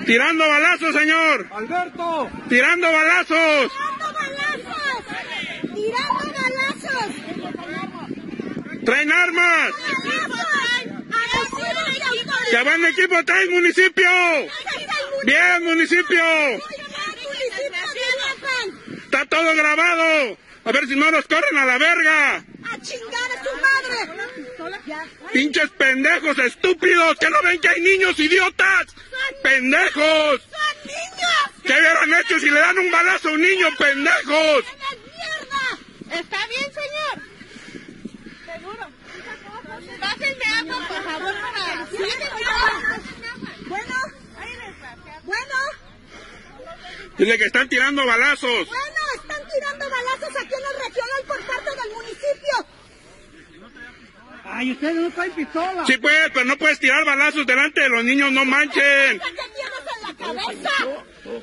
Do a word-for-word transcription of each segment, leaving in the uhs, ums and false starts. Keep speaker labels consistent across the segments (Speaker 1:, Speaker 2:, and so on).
Speaker 1: Tirando balazos, señor.
Speaker 2: Alberto.
Speaker 1: Tirando balazos.
Speaker 3: ¡Tirando balazos! ¡Tirando balazos!
Speaker 1: ¡Traen armas! ¡Se van de equipo tres, municipio! ¡Bien, municipio! ¡Está todo grabado! A ver si no nos corren a la verga.
Speaker 3: ¡A chingar a su madre!
Speaker 1: ¡Pinches pendejos estúpidos! ¿Que no ven que hay niños idiotas? ¡Pendejos!
Speaker 3: ¡Son niños!
Speaker 1: ¿Qué hubieran hecho si le dan un balazo a un niño, pendejos?
Speaker 3: ¡Mierda! ¿Está bien, señor? ¿Seguro? Pásenme agua, por favor, para... Bueno, bueno.
Speaker 1: Dile que están tirando balazos.
Speaker 3: Bueno, están tirando balazos aquí en el regional por parte del municipio.
Speaker 2: Ay, ustedes no traen pistola.
Speaker 1: Sí, pues, pero no puedes tirar balazos delante de los niños, no manchen.
Speaker 3: ¿Qué tienes en la cabeza?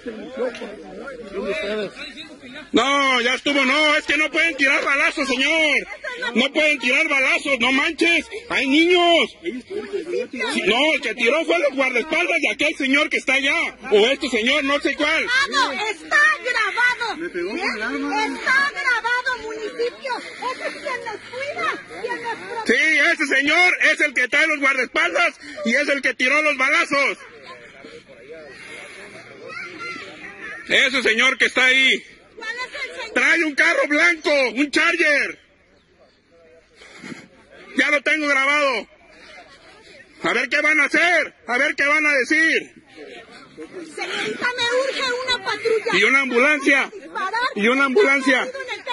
Speaker 1: No, ya estuvo, no, es que no pueden tirar balazos, señor. No pueden tirar balazos, no manches. Hay niños. Sí, no, el que tiró fue los guardaespaldas de aquel señor que está allá. O este señor, no sé cuál.
Speaker 3: ¡Grabado! ¡Está grabado! ¿Bien? ¡Está grabado, municipio! ¡Ese es quien nos cuida! Quien nos protege.
Speaker 1: Sí, ese señor es el que trae los guardaespaldas y es el que tiró los balazos. Ese señor que está ahí.
Speaker 3: ¿Cuál es el señor?
Speaker 1: Trae un carro blanco, un Charger. Ya lo tengo grabado. A ver qué van a hacer, a ver qué van a decir.
Speaker 3: Señorita, me urge una patrulla.
Speaker 1: Y una ambulancia. Y una ambulancia.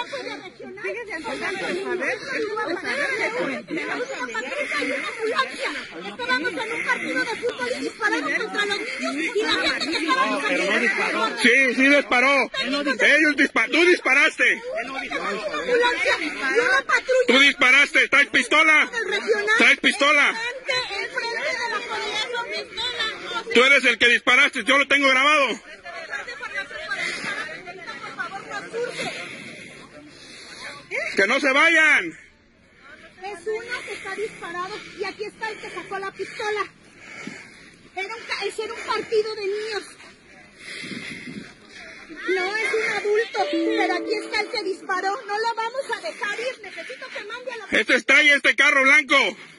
Speaker 3: Estábamos en un partido de fútbol y dispararon contra los niños y la gente que estaba
Speaker 2: Pero no disparó.
Speaker 1: Sí, sí disparó. Ellos dispararon. Tú disparaste. Tú disparaste. ¿Traes pistola? ¿Traes pistola? Tú eres el que disparaste. Yo lo tengo grabado. ¡Que no se vayan!
Speaker 3: Es uno que está disparado y aquí está el que sacó la pistola. Era un, ese era un partido de niños. No es un adulto, pero aquí está el que disparó. No lo vamos a dejar ir. Necesito que mande a la...
Speaker 1: Este trae este carro blanco.